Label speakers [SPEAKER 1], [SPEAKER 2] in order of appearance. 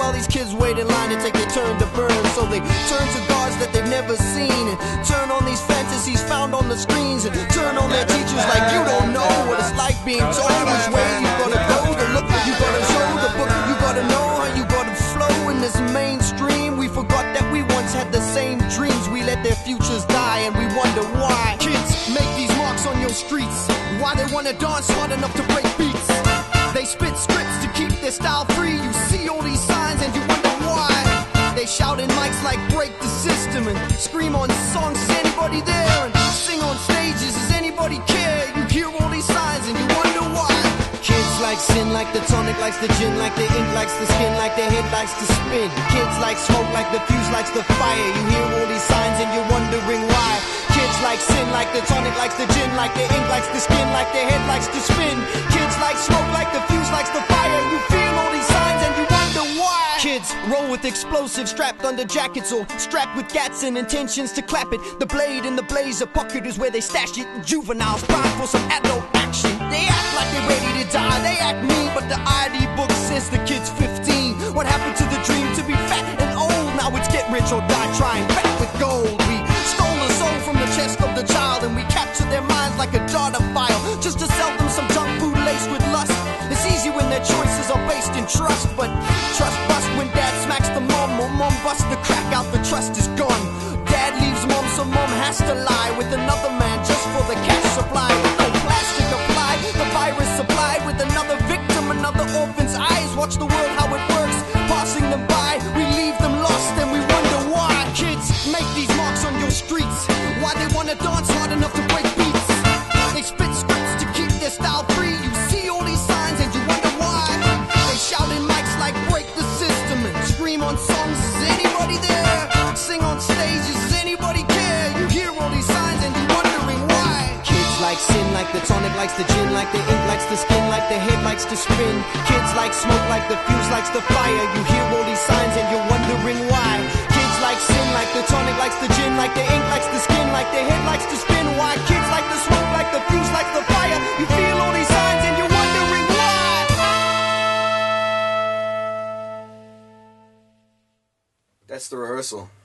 [SPEAKER 1] Well, these kids wait in line to take their turn to burn, so they turn to gods that they've never seen, and turn on these fantasies found on the screens, and turn on their teachers like you don't know what it's like being told which way you gotta go, the look that you gotta show, the book you gotta know, how you gotta flow in this mainstream. We forgot that we once had the same dreams. We let their futures die and we wonder why. Kids make these marks on your streets, why they wanna dance hard enough to break beats. They spit scripts to keep their style free. You see all these signs and you wonder why. They shout in mics like break the system, and scream on songs, is anybody there? And sing on stages, does anybody care? You hear all these signs and you wonder why. Kids like sin, like the tonic likes the gin, like the ink likes the skin, like the head likes to spin. Kids like smoke, like the fuse likes the fire. You hear all these signs and you're wondering why. Kids like sin, like the tonic likes the gin, like the ink likes the skin, like the head likes to spin. Kids like smoke, like the fuse likes the fire. You feel all these signs and you wonder why. Kids roll with explosives strapped under jackets, or strapped with gats and intentions to clap it. The blade in the blazer pocket is where they stash it. Juveniles prime for some adult action. They act like they're ready to die, they act mean, but the ID book says the kid's 15. What happened to the dream to be fat and old? Now it's get rich or die trying back with gold. We stole the soul from the chest of the child, and we captured their minds like a data file, just to sell them some junk food laced with lust. It's easy when their choices are based in trust, but trust bust when dad smacks the mom, or mom busts the crack out, the trust is gone. Dad leaves mom, so mom has to lie with another man just for the cash supply. With no plastic applied, the virus supplied with another victim, another orphan's eyes. Watch the world how it works, passing them by. We leave them lost and we wonder why. Kids make these marks on your streets, why they wanna dance hard enough to break beats. They spit scripts to keep their style free. You see all these signs and you wonder why. They shout in mics like break the system, and scream on songs, is anybody there? Sing on stages, does anybody care? You hear all these signs and you're wondering why. Kids like sin, like the tonic likes the gin, like the ink likes the skin, like the head likes to spin. Kids like smoke, like the fuse likes the fire. You hear all these signs and you're wondering why. Kids like sin, like the tonic likes the gin, like the ink likes the skin, like the head likes to spin. Why? Kids like the smoke, like the fuse likes the fire. You feel all these signs and you're wondering why. That's the rehearsal.